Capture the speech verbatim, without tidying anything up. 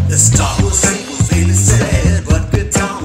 The start was simple, feeling sad, but good times